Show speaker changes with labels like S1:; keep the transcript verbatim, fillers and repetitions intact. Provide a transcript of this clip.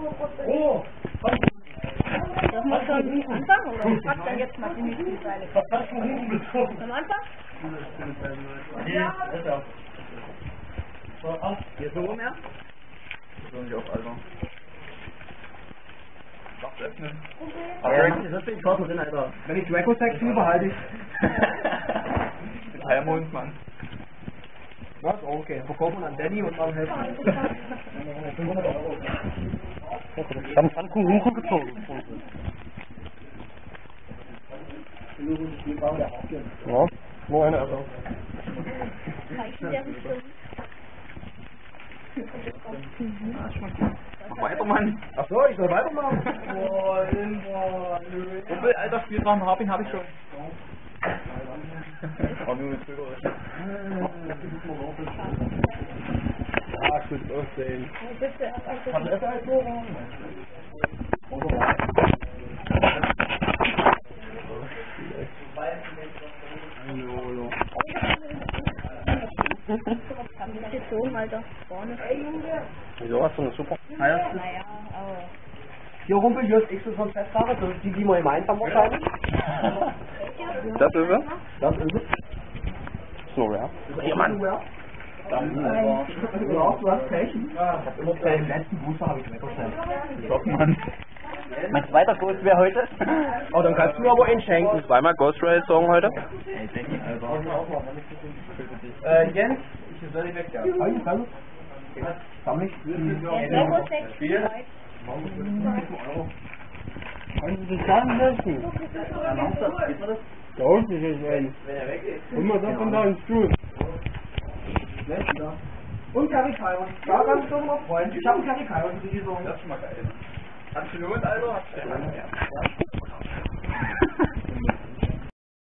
S1: Oh!
S2: Das muss schon anfangen, oder? Ich frag dann jetzt mal die nächste Zeile.
S1: Was hast du rumgezogen?
S2: Am Anfang?
S1: Ja, ist er. So, auf.
S3: Hier so rum, ja? Ich soll nicht auf, Alter. Darfst öffnen.
S1: Aber ja, das bin ich Karte drin, Alter. Wenn ich Draco Sex tue, behalte ich.
S3: Mit Heilmond, Mann.
S1: Na, ist auch okay. Verkaufen an Danny und dann helfen. fünfhundert Euro. Ich hab einen Pfannkuchen hochgezogen. Ja, nur eine Erfahrung.
S3: Mach weiter, Mann.
S1: Achso, ich soll weitermachen.
S3: Kumpel, alter Spielraum hab ich, hab ich schon. Aber nur mit Zögerisch.
S1: Ja, ich will es aussehen.
S2: Hat
S1: er halt so?
S2: gezogen, Alter. Vorne.
S1: Wieso hast du eine super?
S2: Naja, aber.
S1: Hier rumpel, hier ist X von Festfahrer, das ist die, die wir im Einsam wahrscheinlich.
S3: Das ist er?
S1: Das ist es.
S3: So, ja.
S1: Ja, Mann. Ja, du hast Pech. Ich hab immer den letzten Booster habe ich weggestellt.
S3: Stopp, Mann.
S1: Mein zweiter Ghost wäre heute. Oh, dann kannst du mir aber einen schenken.
S3: Zweimal Ghost Rail Song heute?
S1: Ey, Danny, Alter. Äh, Jens, ich soll dich weg, ja. Hallo, hallo. Sammel ich die Spiel. Können Sie sich sagen lassen? Da unten ist ein. Wenn er weg ist. Und man sagt von da ins Stuhl. Und Karikaion. Da ganz dummer Freund. Ich hab einen Karikaion für die Saison.
S3: Das ist schon mal geil. Hat schon gelohnt, Alter? Hat schon gelohnt, ja.